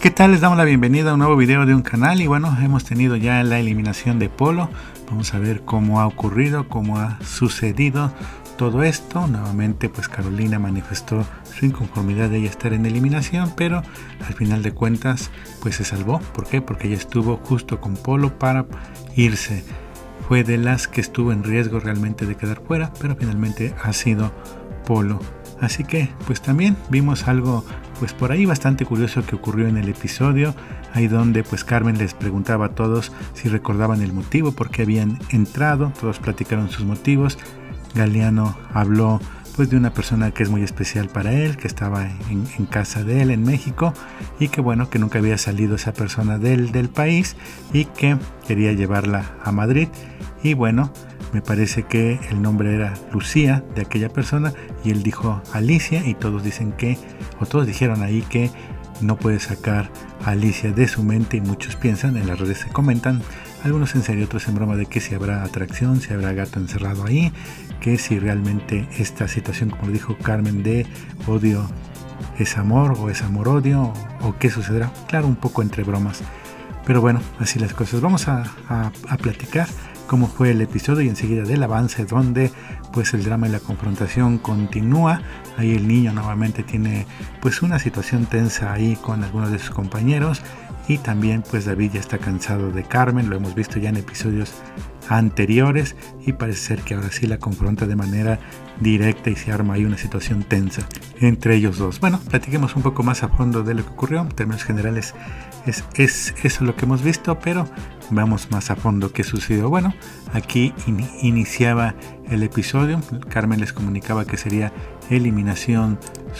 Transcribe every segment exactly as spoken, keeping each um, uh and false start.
¿Qué tal? Les damos la bienvenida a un nuevo video de un canal y bueno, hemos tenido ya la eliminación de Polo. Vamos a ver cómo ha ocurrido, cómo ha sucedido todo esto. Nuevamente pues Carolina manifestó su inconformidad de ella estar en eliminación, pero al final de cuentas pues se salvó. ¿Por qué? Porque ella estuvo justo con Polo para irse. Fue de las que estuvo en riesgo realmente de quedar fuera, pero finalmente ha sido Polo. Así que pues también vimos algo pues por ahí bastante curioso que ocurrió en el episodio, ahí donde pues Carmen les preguntaba a todos si recordaban el motivo, por qué habían entrado. Todos platicaron sus motivos. Galeano habló pues de una persona que es muy especial para él, que estaba en, en casa de él en México y que bueno, que nunca había salido esa persona del, del país y que quería llevarla a Madrid. Y bueno, me parece que el nombre era Lucía de aquella persona y él dijo Alicia y todos dicen que, o todos dijeron ahí que no puede sacar a Alicia de su mente y muchos piensan, en las redes se comentan, algunos en serio, otros en broma, de que si habrá atracción, si habrá gato encerrado ahí, que si realmente esta situación, como dijo Carmen, de odio es amor o es amor-odio o qué sucederá. Claro, un poco entre bromas, pero bueno, así las cosas. Vamos a, a, a platicar cómo fue el episodio y enseguida del avance, donde pues el drama y la confrontación continúa. Ahí el niño nuevamente tiene pues una situación tensa ahí con algunos de sus compañeros y también pues David ya está cansado de Carmen, lo hemos visto ya en episodios anteriores y parece ser que ahora sí la confronta de manera directa y se arma ahí una situación tensa entre ellos dos. Bueno, platiquemos un poco más a fondo de lo que ocurrió. En términos generales es, es eso lo que hemos visto, pero vamos más a fondo qué sucedió. Bueno, aquí in, iniciaba el episodio. Carmen les comunicaba que sería eliminación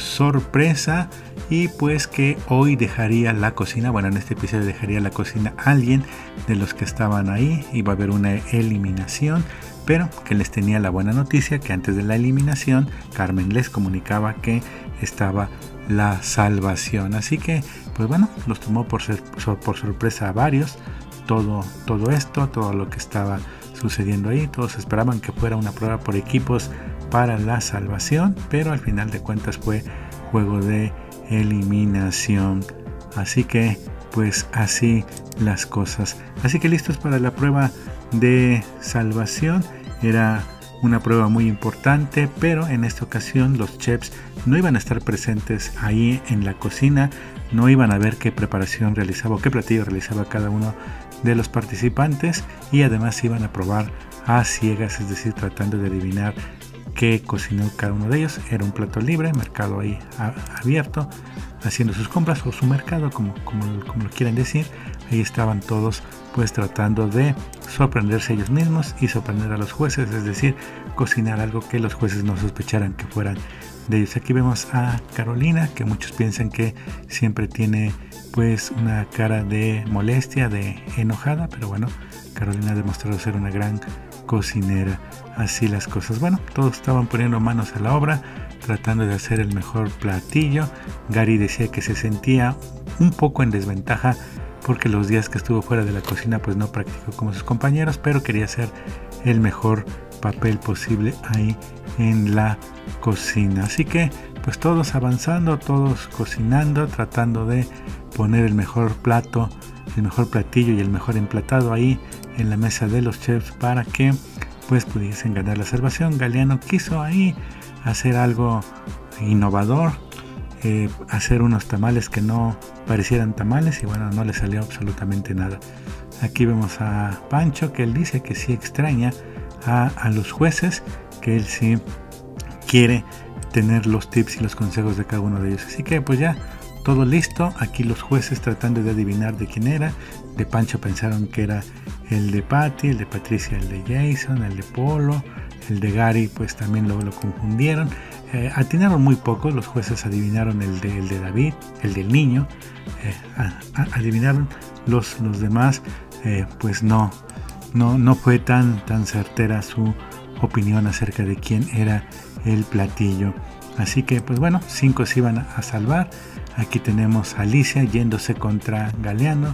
sorpresa y pues que hoy dejaría la cocina, bueno, en este episodio dejaría la cocina alguien de los que estaban ahí, iba a haber una eliminación, pero que les tenía la buena noticia que antes de la eliminación Carmen les comunicaba que estaba la salvación. Así que pues bueno, los tomó por, ser, por sorpresa a varios todo, todo esto, todo lo que estaba sucediendo ahí. Todos esperaban que fuera una prueba por equipos para la salvación, pero al final de cuentas fue juego de eliminación. Así que pues así las cosas. Así que listos para la prueba de salvación. Era una prueba muy importante, pero en esta ocasión los chefs no iban a estar presentes ahí en la cocina, no iban a ver qué preparación realizaba o qué platillo realizaba cada uno de los participantes y además iban a probar a ciegas, es decir, tratando de adivinar qué cocinó cada uno de ellos. Era un plato libre, mercado ahí a, abierto, haciendo sus compras o su mercado, como, como, como lo quieran decir. Ahí estaban todos pues tratando de sorprenderse ellos mismos y sorprender a los jueces, es decir, cocinar algo que los jueces no sospecharan que fueran de ellos. Aquí vemos a Carolina, que muchos piensan que siempre tiene pues una cara de molestia, de enojada, pero bueno, Carolina ha demostrado ser una gran cocinera. Así las cosas. Bueno, todos estaban poniendo manos a la obra, tratando de hacer el mejor platillo. Gary decía que se sentía un poco en desventaja porque los días que estuvo fuera de la cocina pues no practicó como sus compañeros, pero quería hacer el mejor papel posible ahí en la cocina. Así que pues todos avanzando, todos cocinando, tratando de poner el mejor plato, el mejor platillo y el mejor emplatado ahí en la mesa de los chefs para que pues pudiesen ganar la salvación. Galeano quiso ahí hacer algo innovador, eh, hacer unos tamales que no parecieran tamales y bueno, no le salió absolutamente nada. Aquí vemos a Pancho, que él dice que sí extraña a, a los jueces, que él sí quiere tener los tips y los consejos de cada uno de ellos. Así que pues ya todo listo. Aquí los jueces tratando de adivinar de quién era. De Pancho pensaron que era el de Patty, el de Patricia el de Jason, el de Polo, el de Gary pues también lo, lo confundieron. Eh, atinaron muy poco, los jueces adivinaron el de, el de David, el del niño. Eh, a, a, adivinaron los, los demás, eh, pues no, no, no fue tan, tan certera su opinión acerca de quién era el platillo. Así que pues bueno, cinco se iban a salvar. Aquí tenemos a Alicia yéndose contra Galeano,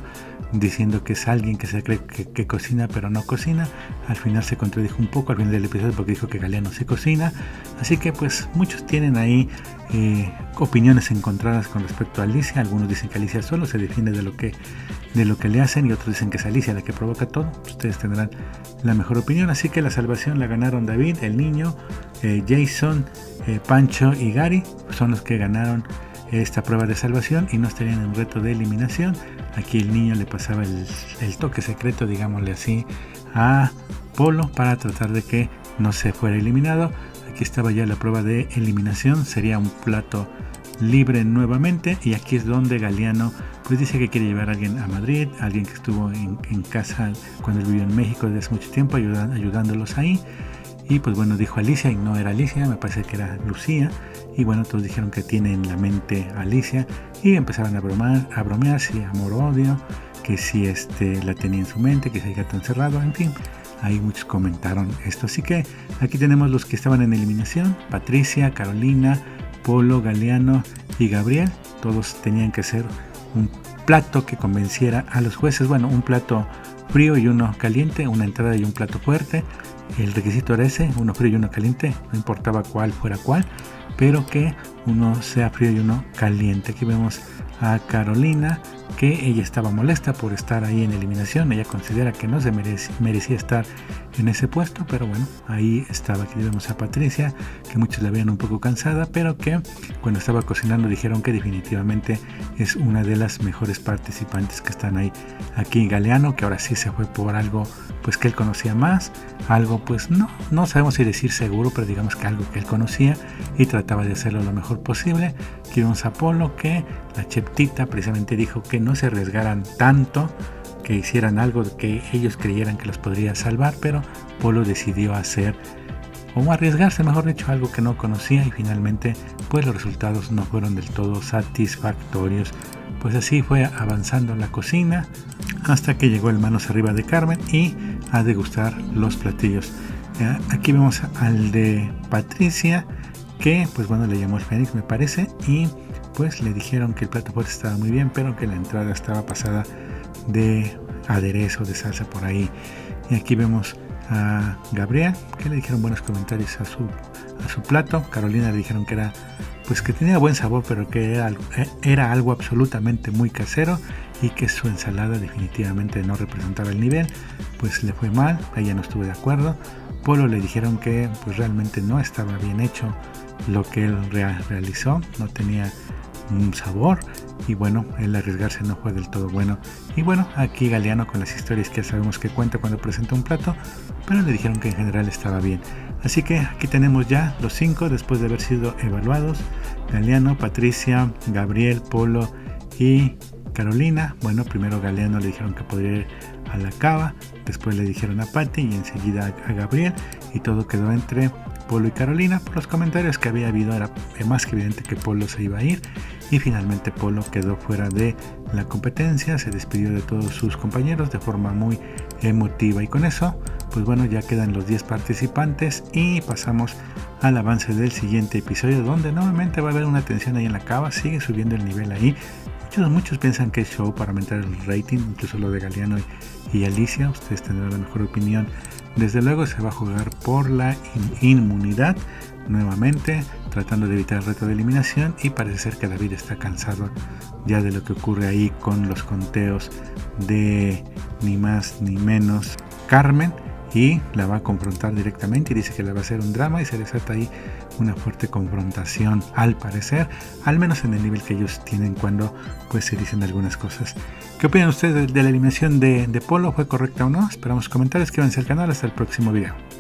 diciendo que es alguien que se cree que, que cocina pero no cocina. Al final se contradijo un poco al final del episodio porque dijo que Galeano sí cocina. Así que pues muchos tienen ahí eh, opiniones encontradas con respecto a Alicia. Algunos dicen que Alicia solo se defiende de lo que de lo que le hacen y otros dicen que es Alicia la que provoca todo. Ustedes tendrán la mejor opinión. Así que la salvación la ganaron David, el niño, eh, Jason, eh, Pancho y Gary. Son los que ganaron esta prueba de salvación y no estarían en un reto de eliminación. Aquí el niño le pasaba el, el toque secreto, digámosle así, a Polo para tratar de que no se fuera eliminado. Aquí estaba ya la prueba de eliminación, sería un plato libre nuevamente, y aquí es donde Galeano pues dice que quiere llevar a alguien a Madrid, alguien que estuvo en, en casa cuando él vivió en México desde hace mucho tiempo, ayuda, ayudándolos ahí. Y pues bueno, dijo Alicia y no era Alicia, me parece que era Lucía. Y bueno, todos dijeron que tiene en la mente a Alicia y empezaron a bromar, a bromear si amor o odio, que si este, la tenía en su mente, que si el gato encerrado, en fin. Ahí muchos comentaron esto. Así que aquí tenemos los que estaban en eliminación: Patricia, Carolina, Polo, Galeano y Gabriel. Todos tenían que hacer un plato que convenciera a los jueces. Bueno, un plato frío y uno caliente, una entrada y un plato fuerte. El requisito era ese, uno frío y uno caliente, no importaba cuál fuera cuál, pero que uno sea frío y uno caliente. Aquí vemos a Carolina, que ella estaba molesta por estar ahí en eliminación. Ella considera que no se merecía, merecía estar en ese puesto, pero bueno, ahí estaba. Aquí vemos a Patricia, que muchos la veían un poco cansada, pero que cuando estaba cocinando dijeron que definitivamente es una de las mejores participantes que están ahí. Aquí Galeano, que ahora sí se fue por algo pues que él conocía más, algo pues no, no sabemos si decir seguro, pero digamos que algo que él conocía y trataba de hacerlo lo mejor posible. Aquí vemos a Polo, que la Cheptita precisamente dijo que no se arriesgaran tanto, que hicieran algo que ellos creyeran que los podría salvar, pero Polo decidió hacer o arriesgarse, mejor dicho, algo que no conocía, y finalmente pues los resultados no fueron del todo satisfactorios. Pues así fue avanzando la cocina hasta que llegó el manos arriba de Carmen y a degustar los platillos. Aquí vemos al de Patricia, que pues bueno, le llamó el Fénix me parece, y pues le dijeron que el plato fuerte estaba muy bien, pero que la entrada estaba pasada de aderezo, de salsa por ahí. Y aquí vemos a Gabriel, que le dijeron buenos comentarios a su, a su plato. Carolina le dijeron que era pues que tenía buen sabor, pero que era, era algo absolutamente muy casero, y que su ensalada definitivamente no representaba el nivel. Pues le fue mal, ella no estuvo de acuerdo. Polo le dijeron que pues realmente no estaba bien hecho lo que él real, realizó, no tenía un sabor, y bueno, el arriesgarse no fue del todo bueno. Y bueno, aquí Galeano con las historias que sabemos que cuenta cuando presenta un plato, pero le dijeron que en general estaba bien. Así que aquí tenemos ya los cinco después de haber sido evaluados: Galeano, Patricia, Gabriel, Polo y Carolina. Bueno, primero Galeano le dijeron que podría ir a la cava, después le dijeron a Patti y enseguida a Gabriel, y todo quedó entre Polo y Carolina. Por los comentarios que había habido era más que evidente que Polo se iba a ir, y finalmente Polo quedó fuera de la competencia, se despidió de todos sus compañeros de forma muy emotiva, y con eso pues bueno, ya quedan los diez participantes y pasamos al avance del siguiente episodio, donde nuevamente va a haber una tensión ahí en la cava, sigue subiendo el nivel ahí. Muchos, muchos piensan que es show para aumentar el rating, incluso lo de Galeano y, y Alicia. Ustedes tendrán la mejor opinión. Desde luego se va a jugar por la in inmunidad nuevamente, tratando de evitar el reto de eliminación, y parece ser que David está cansado ya de lo que ocurre ahí con los conteos de ni más ni menos Carmen, y la va a confrontar directamente y dice que le va a hacer un drama, y se desata ahí una fuerte confrontación, al parecer, al menos en el nivel que ellos tienen cuando pues se dicen algunas cosas. ¿Qué opinan ustedes de, de la eliminación de, de Polo? ¿Fue correcta o no? Esperamos comentarios, suscríbanse al canal, hasta el próximo video.